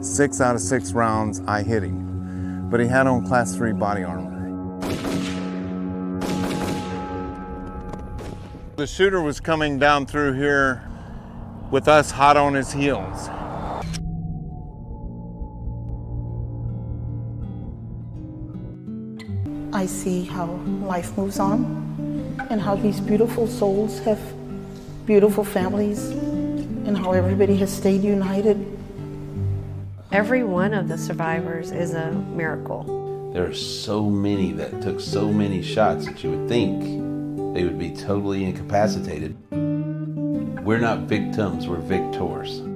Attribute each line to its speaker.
Speaker 1: 6 out of 6 rounds, I hit him. But he had on Class 3 body armor. The shooter was coming down through here with us hot on his heels.
Speaker 2: I see how life moves on and how these beautiful souls have beautiful families and how everybody has stayed united.
Speaker 3: Every one of the survivors is a miracle.
Speaker 4: There are so many that took so many shots that you would think they would be totally incapacitated. We're not victims, we're victors.